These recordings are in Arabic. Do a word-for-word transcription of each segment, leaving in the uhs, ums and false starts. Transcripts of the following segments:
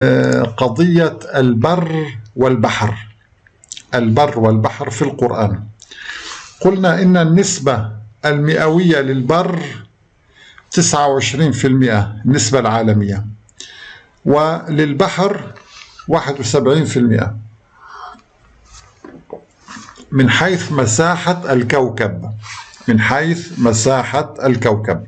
قضية البر والبحر. البر والبحر في القرآن. قلنا إن النسبة المئوية للبر تسعة وعشرين بالمئة النسبة العالمية، وللبحر واحد وسبعين بالمئة من حيث مساحة الكوكب. من حيث مساحة الكوكب.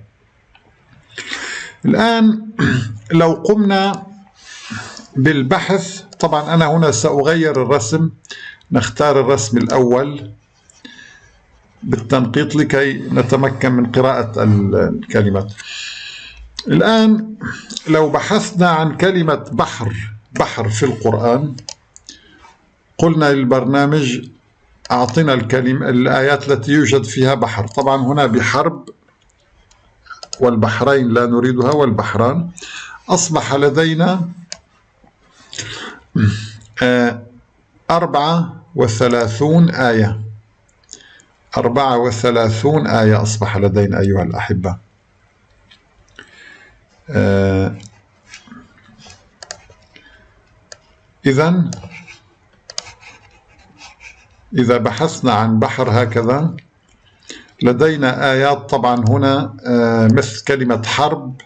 الآن لو قمنا بالبحث، طبعا أنا هنا سأغير الرسم، نختار الرسم الأول بالتنقيط لكي نتمكن من قراءة الكلمات. الآن لو بحثنا عن كلمة بحر بحر في القرآن، قلنا للبرنامج أعطينا الكلمة الآيات التي يوجد فيها بحر. طبعا هنا بحرب والبحرين لا نريدها والبحران. أصبح لدينا أربعة وثلاثون آية. أربعة وثلاثون آية أصبح لدينا أيها الأحبة. إذن إذا بحثنا عن بحر هكذا لدينا آيات. طبعا هنا مثل كلمة حرب.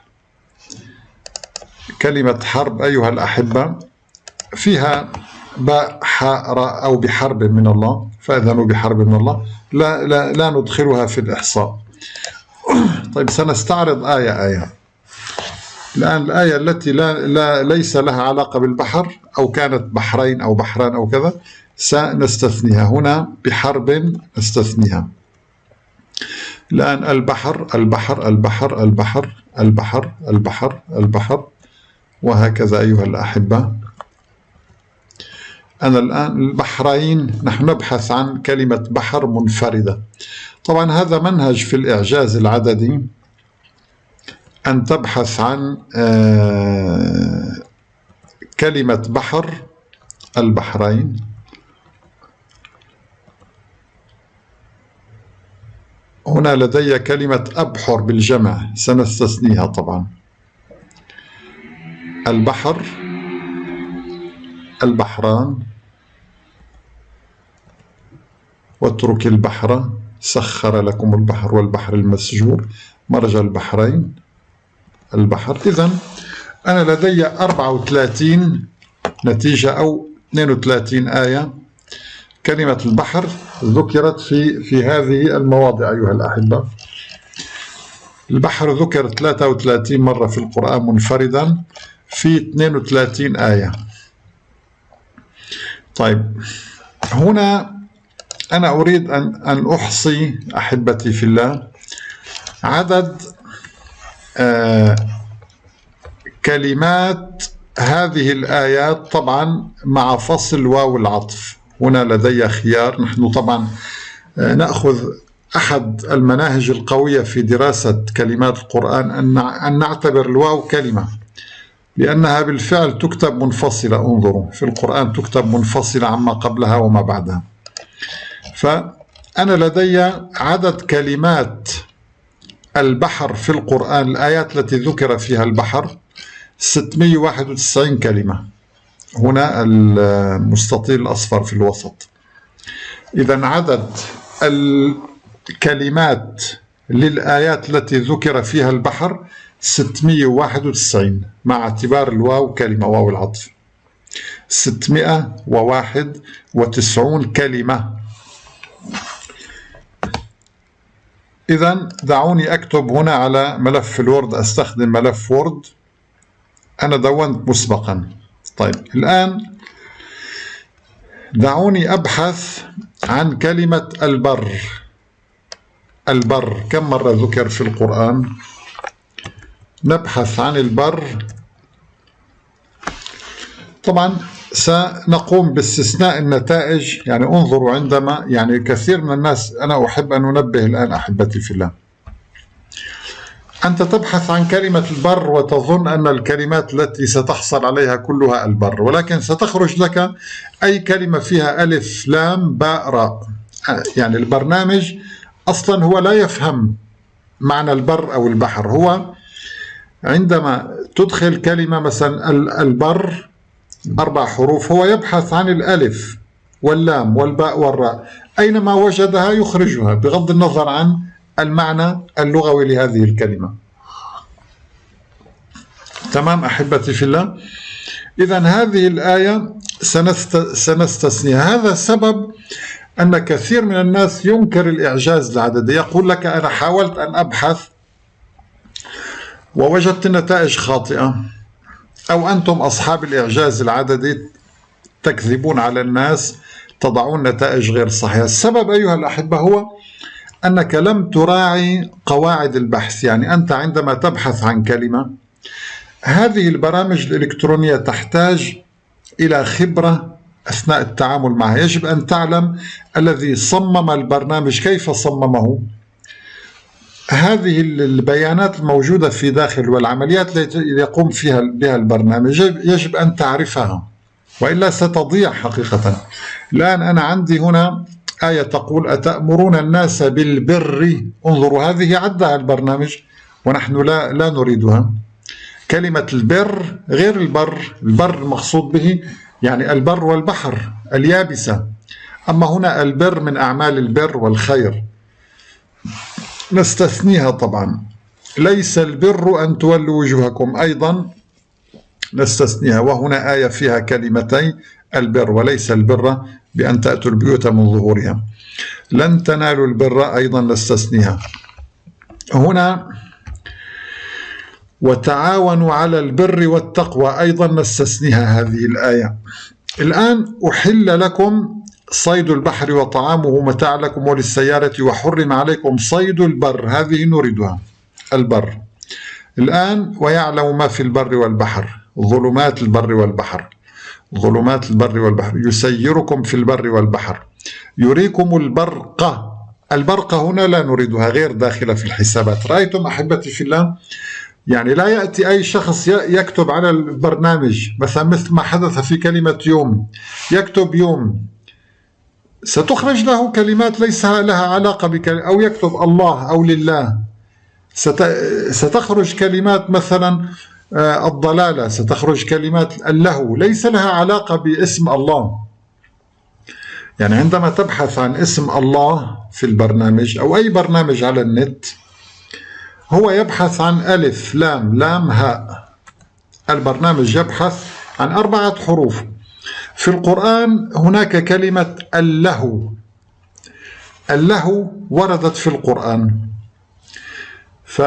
كلمة حرب أيها الأحبة فيها باء حاء راء أو بحرب من الله، فأذنوا بحرب من الله، لا, لا, لا ندخلها في الإحصاء. طيب سنستعرض آية آية. الآن الآية التي لا, لا ليس لها علاقة بالبحر أو كانت بحرين أو بحران أو كذا سنستثنيها. هنا بحرب نستثنيها. الآن البحر البحر البحر البحر البحر البحر البحر وهكذا أيها الأحبة. أنا الآن البحرين نحن نبحث عن كلمة بحر منفردة. طبعا هذا منهج في الإعجاز العددي، أن تبحث عن كلمة بحر البحرين. هنا لدي كلمة أبحر بالجمع سنستثنيها. طبعا البحر البحران، واترك البحر سخر لكم البحر والبحر المسجور مرج البحرين البحر. إذن أنا لدي أربعة وثلاثين نتيجة أو اثنين وثلاثين آية. كلمة البحر ذكرت في في هذه المواضع أيها الأحبة. البحر ذكر ثلاثة وثلاثين مرة في القرآن منفردا في اثنين وثلاثين آية. طيب هنا أنا أريد أن أن أحصي أحبتي في الله عدد آه كلمات هذه الآيات، طبعا مع فصل واو العطف. هنا لدي خيار. نحن طبعا نأخذ أحد المناهج القوية في دراسة كلمات القرآن أن نعتبر الواو كلمة، لأنها بالفعل تكتب منفصلة. انظروا في القرآن تكتب منفصلة عما قبلها وما بعدها. فأنا لدي عدد كلمات البحر في القرآن، الآيات التي ذكر فيها البحر ستمئة وواحد وتسعين كلمة. هنا المستطيل الأصفر في الوسط. إذن عدد الكلمات للآيات التي ذكر فيها البحر ستمئة وواحد وتسعين مع اعتبار الواو كلمة، واو العطف. ستمئة وواحد وتسعين كلمة. إذن دعوني أكتب هنا على ملف الوورد، أستخدم ملف وورد. أنا دونت مسبقا. طيب الآن دعوني أبحث عن كلمة البر. البر كم مرة ذكر في القرآن؟ نبحث عن البر. طبعا سنقوم باستثناء النتائج. يعني انظروا، عندما يعني كثير من الناس، أنا أحب أن أنبه الآن أحبتي في الله، أنت تبحث عن كلمة البر وتظن أن الكلمات التي ستحصل عليها كلها البر، ولكن ستخرج لك أي كلمة فيها ألف لام باء راء. يعني البرنامج أصلا هو لا يفهم معنى البر أو البحر. هو عندما تدخل كلمة مثلا البر أربع حروف، هو يبحث عن الألف واللام والباء والراء، أينما وجدها يخرجها بغض النظر عن المعنى اللغوي لهذه الكلمة. تمام أحبتي في الله؟ إذن هذه الآية سنست... سنستثنيها. هذا سبب أن كثير من الناس ينكر الإعجاز العددي، يقول لك أنا حاولت أن أبحث ووجدت نتائج خاطئة، أو أنتم أصحاب الإعجاز العددي تكذبون على الناس، تضعون نتائج غير صحيحة. السبب أيها الأحبة هو أنك لم تراعي قواعد البحث. يعني أنت عندما تبحث عن كلمة، هذه البرامج الإلكترونية تحتاج إلى خبرة أثناء التعامل معها. يجب أن تعلم الذي صمم البرنامج كيف صممه، هذه البيانات الموجودة في داخل والعمليات التي يقوم فيها بها البرنامج يجب أن تعرفها، وإلا ستضيع حقيقة. الآن أنا عندي هنا آية تقول أتأمرون الناس بالبر، انظروا هذه عدها البرنامج ونحن لا, لا نريدها. كلمة البر غير البر، البر المقصود به يعني البر والبحر اليابسة، أما هنا البر من أعمال البر والخير، نستثنيها طبعا. ليس البر أن تولوا وجوهكم، أيضا نستثنيها، وهنا آية فيها كلمتين البر، وليس البر بأن تأتوا البيوت من ظهورها. لن تنالوا البر أيضا نستثنيها. هنا وتعاونوا على البر والتقوى أيضا نستثنيها هذه الآية. الآن أحل لكم صيد البحر وطعامه متاع لكم وللسيارة وحرم عليكم صيد البر، هذه نريدها البر. الآن ويعلم ما في البر والبحر، ظلمات البر والبحر، ظلمات البر والبحر، يسيركم في البر والبحر، يريكم البرق. البرق هنا لا نريدها، غير داخلة في الحسابات. رأيتم أحبتي في الله؟ يعني لا يأتي أي شخص يكتب على البرنامج مثلا مثل ما حدث في كلمة يوم، يكتب يوم ستخرج له كلمات ليس لها علاقة بكلمة، أو يكتب الله أو لله ستخرج كلمات مثلا الضلالة، ستخرج كلمات اللهو ليس لها علاقة باسم الله. يعني عندما تبحث عن اسم الله في البرنامج أو أي برنامج على النت، هو يبحث عن ألف لام لام هاء. البرنامج يبحث عن أربعة حروف. في القرآن هناك كلمة اللهو، اللهو وردت في القرآن، ف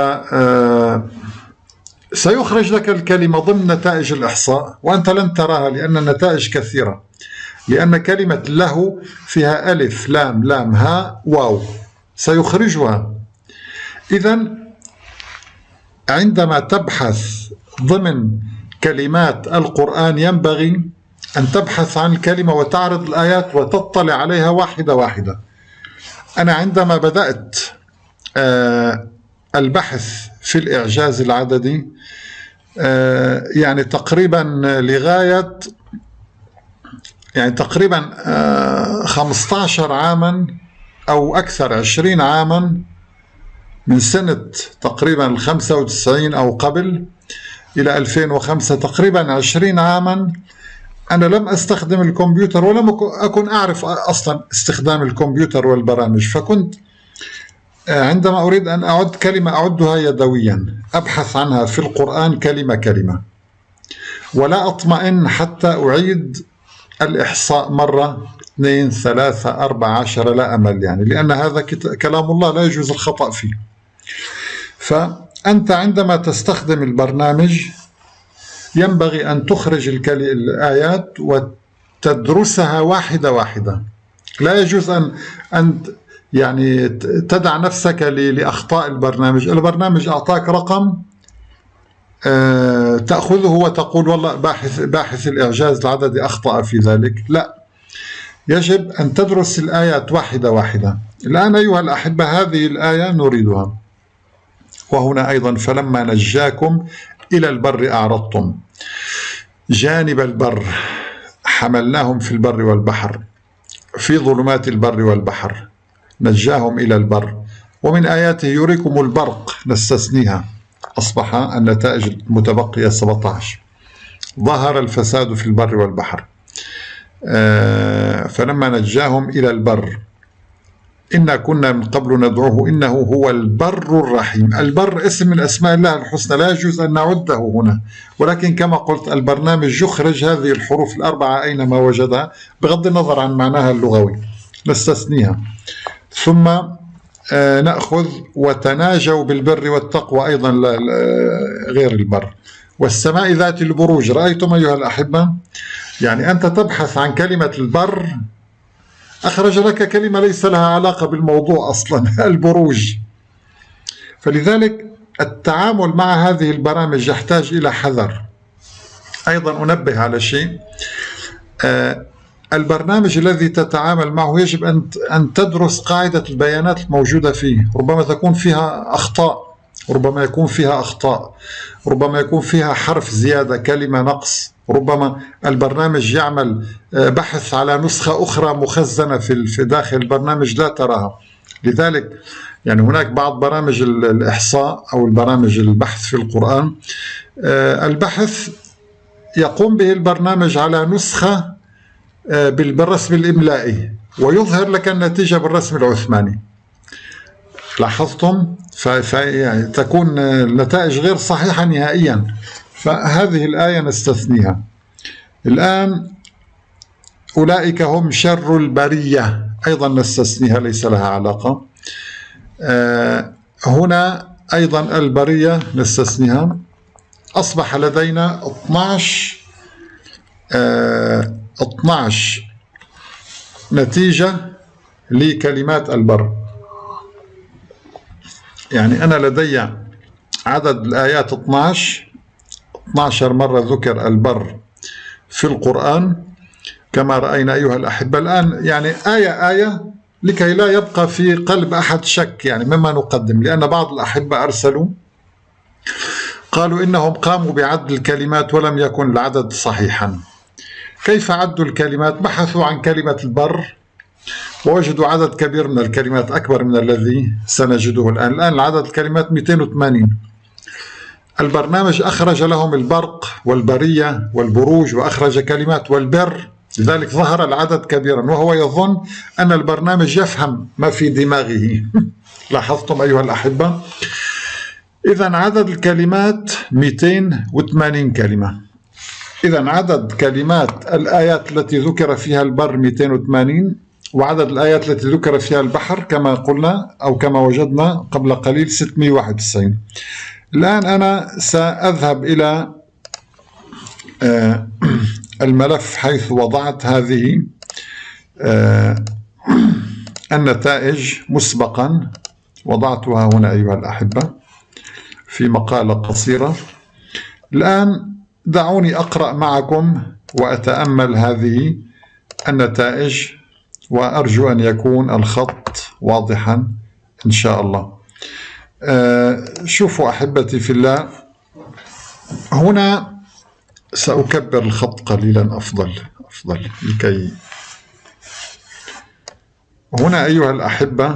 سيخرج لك الكلمة ضمن نتائج الإحصاء وأنت لن تراها لأن النتائج كثيرة، لأن كلمة له فيها ألف لام لام هاء واو، سيخرجها. إذن عندما تبحث ضمن كلمات القرآن ينبغي أن تبحث عن الكلمة وتعرض الآيات وتطلع عليها واحدة واحدة. أنا عندما بدأت البحث في الإعجاز العددي يعني تقريبا لغاية يعني تقريبا خمسة عشر عاما أو أكثر، عشرين عاما، من سنة تقريبا الخمسة وتسعين أو قبل إلى ألفين وخمسة، تقريبا عشرين عاما أنا لم أستخدم الكمبيوتر ولم أكن أعرف أصلا استخدام الكمبيوتر والبرامج. فكنت عندما أريد أن أعد كلمة أعدها يدويا، أبحث عنها في القرآن كلمة كلمة، ولا أطمئن حتى أعيد الإحصاء مرة اثنين ثلاثة أربعة عشر، لا أمل، يعني لأن هذا كلام الله لا يجوز الخطأ فيه. فأنت عندما تستخدم البرنامج ينبغي أن تخرج الآيات وتدرسها واحدة واحدة. لا يجوز أن أن يعني تدع نفسك لأخطاء البرنامج. البرنامج أعطاك رقم تأخذه وتقول والله باحث باحث الإعجاز العددي أخطأ في ذلك، لا، يجب أن تدرس الآيات واحدة واحدة. الآن أيها الأحبة هذه الآية نريدها، وهنا أيضا فلما نجاكم إلى البر أعرضتم، جانب البر حملناهم في البر والبحر، في ظلمات البر والبحر نجاهم إلى البر، ومن آياته يريكم البرق نستثنيها، أصبح النتائج المتبقية سبعة عشر. ظهر الفساد في البر والبحر. فلما نجاهم إلى البر إنا كنا من قبل ندعوه إنه هو البر الرحيم. البر اسم من أسماء الله الحسنى، لا يجوز أن نعده هنا، ولكن كما قلت البرنامج يخرج هذه الحروف الأربعة أينما وجدها بغض النظر عن معناها اللغوي، نستثنيها. ثم نأخذ وتناجوا بالبر والتقوى، أيضا غير البر. والسماء ذات البروج. رأيتم أيها الأحبة؟ يعني أنت تبحث عن كلمة البر، أخرج لك كلمة ليس لها علاقة بالموضوع أصلا، البروج. فلذلك التعامل مع هذه البرامج يحتاج إلى حذر. أيضا أنبه على شيء، آه البرنامج الذي تتعامل معه يجب أن أن تدرس قاعدة البيانات الموجودة فيه. ربما تكون فيها أخطاء، ربما يكون فيها أخطاء ربما يكون فيها حرف زيادة، كلمة نقص، ربما البرنامج يعمل بحث على نسخة أخرى مخزنة في داخل البرنامج لا تراها. لذلك يعني هناك بعض برامج الإحصاء أو البرامج البحث في القرآن، البحث يقوم به البرنامج على نسخة بالرسم الإملائي ويظهر لك النتيجة بالرسم العثماني. لاحظتم؟ فتكون النتائج غير صحيحة نهائيا. فهذه الآية نستثنيها. الآن أولئك هم شر البرية، أيضا نستثنيها، ليس لها علاقة. آه هنا أيضا البرية نستثنيها. أصبح لدينا اثناشر آه اثناشر نتيجة لكلمات البر. يعني أنا لدي عدد الآيات اثناشر اثناشر مرة ذكر البر في القرآن كما رأينا أيها الأحبة. الآن يعني آية آية لكي لا يبقى في قلب أحد شك يعني مما نقدم، لأن بعض الأحبة أرسلوا قالوا إنهم قاموا بعد الكلمات ولم يكن العدد صحيحا. كيف عدوا الكلمات؟ بحثوا عن كلمة البر ووجدوا عدد كبير من الكلمات، أكبر من الذي سنجده الآن. الآن العدد الكلمات مئتين وثمانين. البرنامج أخرج لهم البرق والبرية والبروج وأخرج كلمات والبر، لذلك ظهر العدد كبيرا وهو يظن أن البرنامج يفهم ما في دماغه. لاحظتم أيها الأحبة؟ إذن عدد الكلمات مئتين وثمانين كلمة. إذن عدد كلمات الآيات التي ذكر فيها البر مئتين وثمانين، وعدد الآيات التي ذكر فيها البحر كما قلنا أو كما وجدنا قبل قليل ستمئة وواحد وتسعين. الآن أنا سأذهب إلى الملف حيث وضعت هذه النتائج مسبقا، وضعتها هنا أيها الأحبة في مقالة قصيرة. الآن دعوني أقرأ معكم وأتأمل هذه النتائج، وأرجو أن يكون الخط واضحا إن شاء الله. أه شوفوا أحبتي في الله، هنا سأكبر الخط قليلا أفضل أفضل لكي هنا أيها الأحبة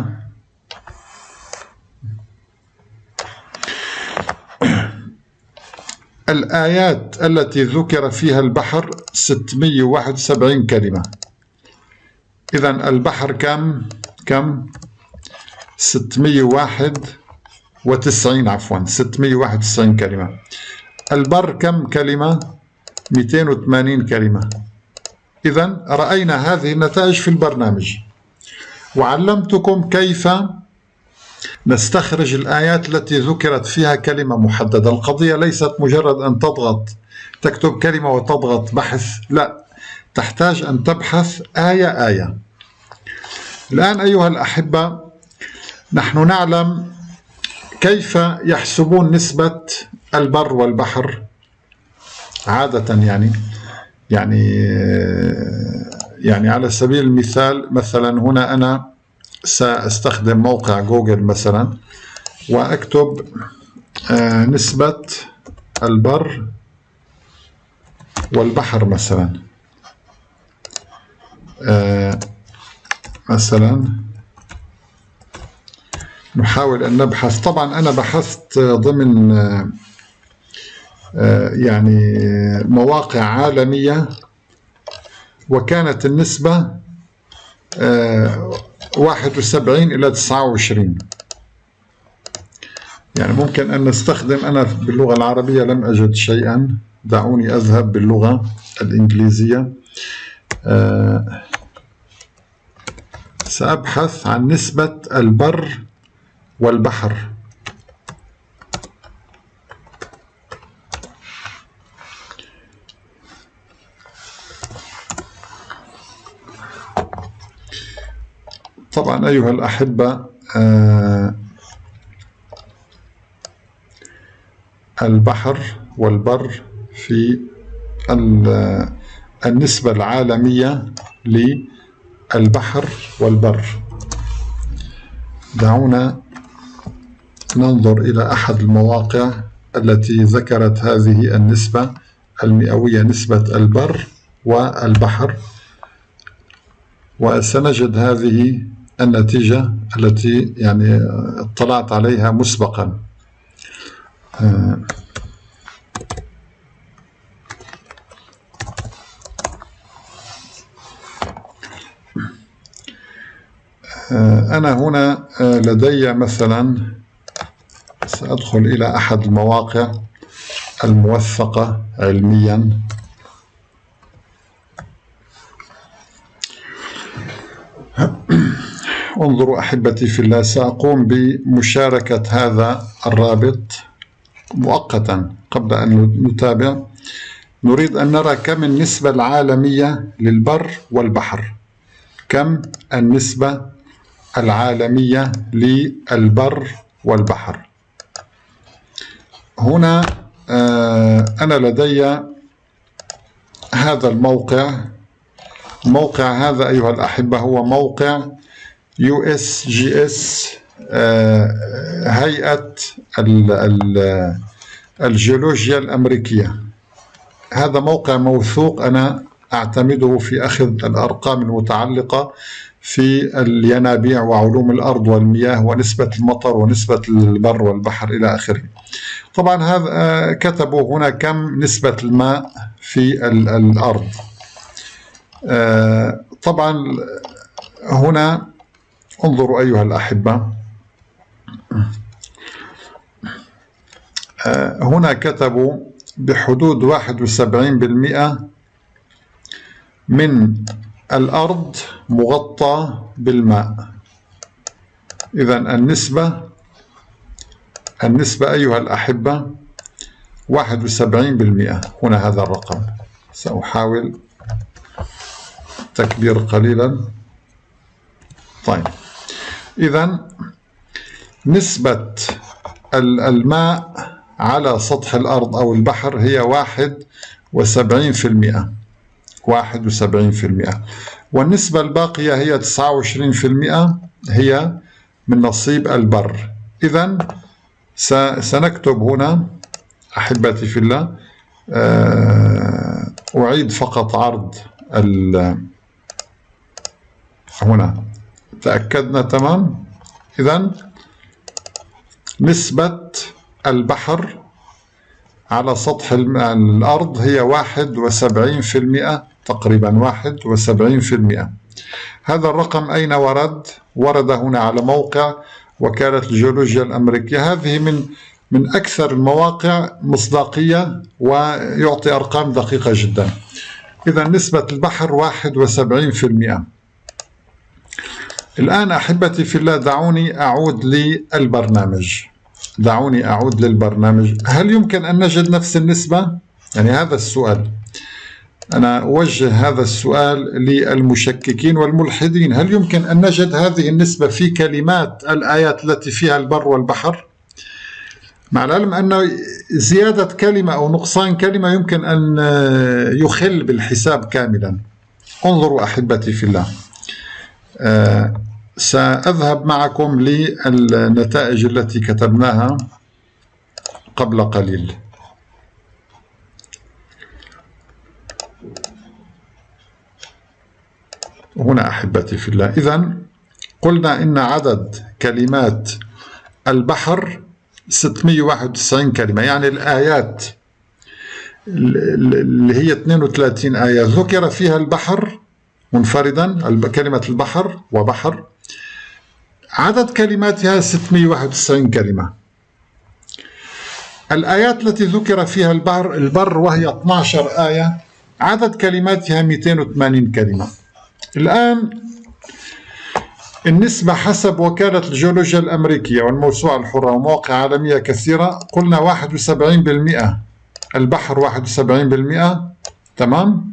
الآيات التي ذكر فيها البحر ستمئة وواحد وسبعين كلمة. إذن البحر كم كم ستمئة وواحد وتسعين عفوا ستمئة وواحد وتسعين كلمة. البر كم كلمة؟ مئتين وثمانين كلمة. إذن رأينا هذه النتائج في البرنامج، وعلمتكم كيف نستخرج الآيات التي ذكرت فيها كلمة محددة. القضية ليست مجرد أن تضغط تكتب كلمة وتضغط بحث، لا، تحتاج أن تبحث آية آية. الآن أيها الأحبة نحن نعلم كيف يحسبون نسبة البر والبحر عادة. يعني يعني يعني على سبيل المثال، مثلا هنا أنا سأستخدم موقع جوجل مثلا وأكتب نسبة البر والبحر مثلا مثلا نحاول أن نبحث. طبعا أنا بحثت ضمن يعني مواقع عالمية، وكانت النسبة واحد وسبعين إلى تسعة وعشرين. يعني ممكن أن نستخدم، أنا باللغة العربية لم أجد شيئا، دعوني أذهب باللغة الإنجليزية. سأبحث عن نسبة البر والبحر. طبعا أيها الأحبة، آه البحر والبر في النسبة العالمية للبحر والبر. دعونا ننظر إلى أحد المواقع التي ذكرت هذه النسبة المئوية، نسبة البر والبحر، وسنجد هذه النتيجة التي يعني اطلعت عليها مسبقا. أنا هنا لدي مثلا، سأدخل إلى أحد المواقع الموثقة علميا. انظروا أحبتي في الله، سأقوم بمشاركة هذا الرابط مؤقتا قبل أن نتابع. نريد أن نرى كم النسبة العالمية للبر والبحر، كم النسبة العالمية للبر والبحر. هنا أنا لدي هذا الموقع. موقع هذا أيها الأحبة هو موقع يو إس جي إس، هيئة الجيولوجيا الأمريكية. هذا موقع موثوق، أنا أعتمده في أخذ الأرقام المتعلقة في الينابيع وعلوم الأرض والمياه ونسبة المطر ونسبة البر والبحر إلى آخره. طبعا هذا كتبوا هنا كم نسبة الماء في الأرض. طبعا هنا انظروا أيها الأحبة، هنا كتبوا بحدود واحد وسبعين بالمئة من الأرض مغطى بالماء. إذن النسبة النسبة أيها الأحبة واحد وسبعين بالمئة. هنا هذا الرقم، سأحاول تكبير قليلا. طيب، إذن نسبة الماء على سطح الأرض أو البحر هي واحد وسبعين بالمئة، واحد وسبعين بالمئة، والنسبة الباقية هي تسعة وعشرين بالمئة هي من نصيب البر. إذن سنكتب هنا أحبتي في الله، أعيد فقط عرض هنا، تأكدنا تمام. إذن نسبة البحر على سطح الأرض هي واحد وسبعين بالمئة تقريبا، واحد وسبعين بالمئة. هذا الرقم أين ورد؟ ورد هنا على موقع وكالة الجيولوجيا الأمريكية. هذه من من أكثر المواقع مصداقية ويعطي أرقام دقيقة جدا. إذا نسبة البحر واحد وسبعين بالمئة. الآن أحبتي في الله، دعوني أعود للبرنامج. دعوني أعود للبرنامج. هل يمكن أن نجد نفس النسبة؟ يعني هذا السؤال، أنا أوجه هذا السؤال للمشككين والملحدين. هل يمكن أن نجد هذه النسبة في كلمات الآيات التي فيها البر والبحر؟ مع العلم أن زيادة كلمة أو نقصان كلمة يمكن أن يخل بالحساب كاملا. انظروا أحبتي في الله، أه سأذهب معكم للنتائج التي كتبناها قبل قليل. هنا أحبتي في الله، إذن قلنا إن عدد كلمات البحر ستمئة وواحد وتسعين كلمة، يعني الآيات اللي هي اثنين وثلاثين آية ذكر فيها البحر منفردا، كلمة البحر وبحر، عدد كلماتها ستمئة وواحد وتسعين كلمة. الآيات التي ذكر فيها البر, البر وهي اثنتي عشرة آية عدد كلماتها مئتين وثمانين كلمة. الآن النسبة حسب وكالة الجيولوجيا الأمريكية والموسوعة الحرة ومواقع عالمية كثيرة، قلنا واحد وسبعين بالمئة البحر، واحد وسبعين بالمئة، تمام.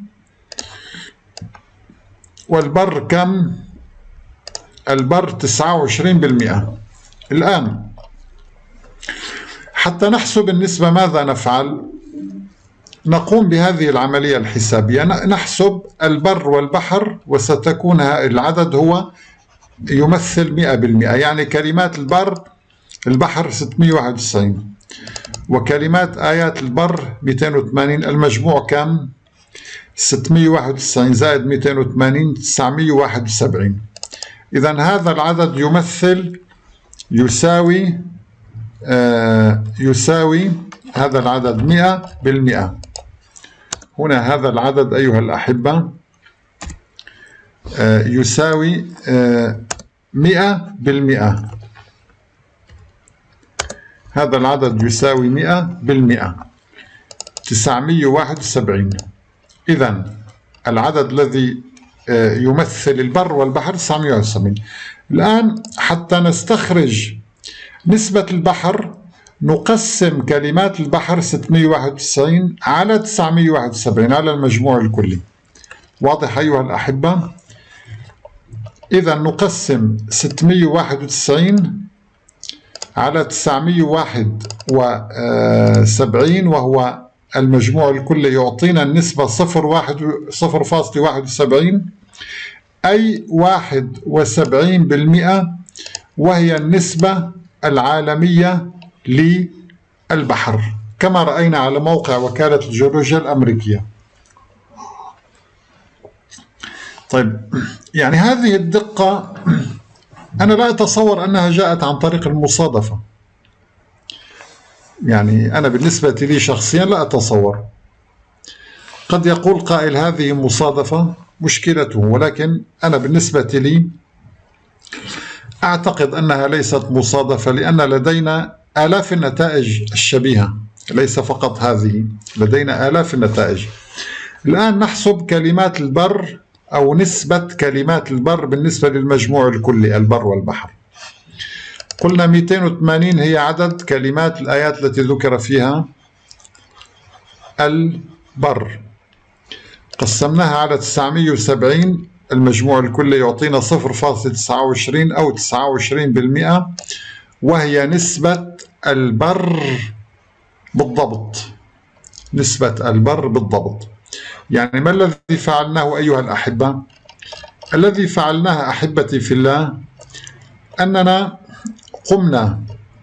والبر كم؟ البر تسعة وعشرين بالمئة. الآن حتى نحسب النسبة ماذا نفعل؟ نقوم بهذه العملية الحسابية، نحسب البر والبحر، وستكون العدد هو يمثل مئة بالمئة، يعني كلمات البر البحر ستمئة وواحد وتسعين وكلمات آيات البر مئتين وثمانين، المجموع كم؟ ستمئة وواحد وتسعين زائد مئتين وثمانين تسعمئة وواحد وسبعين. إذا هذا العدد يمثل يساوي آه يساوي هذا العدد مئة بالمئة. هنا هذا العدد أيها الأحبة آه يساوي آه مئة بالمئة. هذا العدد يساوي مئة بالمئة، تسعمئة وواحد وسبعين. إذن العدد الذي آه يمثل البر والبحر تسعمئة وواحد وسبعين. الآن حتى نستخرج نسبة البحر نقسم كلمات البحر ستمئة وواحد وتسعين على تسعمئة وواحد وسبعين على المجموع الكلي. واضح أيها الأحبة؟ إذا نقسم ستمئة وواحد وتسعين على تسعمئة وواحد وسبعين وهو المجموع الكلي يعطينا النسبة صفر فاصلة واحد وسبعين، أي واحد وسبعين بالمئة، وهي النسبة العالمية للبحر كما رأينا على موقع وكالة الجيولوجيا الأمريكية. طيب، يعني هذه الدقة أنا لا أتصور أنها جاءت عن طريق المصادفة، يعني أنا بالنسبة لي شخصيا لا أتصور. قد يقول قائل هذه مصادفة مشكلته، ولكن أنا بالنسبة لي أعتقد أنها ليست مصادفة، لأن لدينا آلاف النتائج الشبيهة، ليس فقط هذه، لدينا آلاف النتائج. الآن نحسب كلمات البر أو نسبة كلمات البر بالنسبة للمجموع الكلي البر والبحر. قلنا مئتين وثمانين هي عدد كلمات الآيات التي ذكر فيها البر، قسمناها على تسعمئة وسبعين، المجموع الكلي يعطينا صفر فاصلة تسعة وعشرين أو تسعة وعشرين بالمئة، وهي نسبة البر بالضبط، نسبة البر بالضبط. يعني ما الذي فعلناه أيها الأحبة؟ الذي فعلناه أحبتي في الله أننا قمنا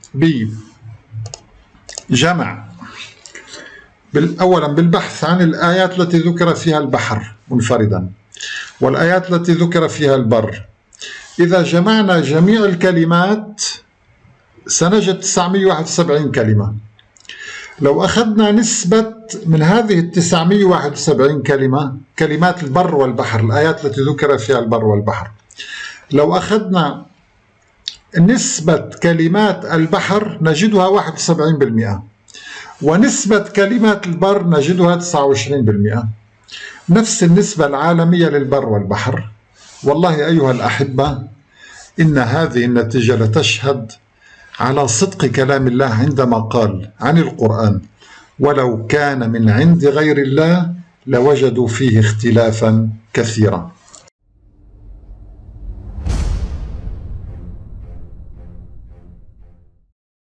بجمع أولا بالبحث عن الآيات التي ذكر فيها البحر منفردا والآيات التي ذكر فيها البر. إذا جمعنا جميع الكلمات سنجد تسعمئة وواحد وسبعين كلمة. لو أخذنا نسبة من هذه التسعمئة وواحد وسبعين كلمة كلمات البر والبحر، الآيات التي ذكر فيها البر والبحر، لو أخذنا نسبة كلمات البحر نجدها واحد وسبعين بالمئة، ونسبة كلمات البر نجدها تسعة وعشرين بالمئة، نفس النسبة العالمية للبر والبحر. والله أيها الأحبة إن هذه النتيجة لتشهد على صدق كلام الله عندما قال عن القرآن: ولو كان من عند غير الله لوجدوا فيه اختلافا كثيرا.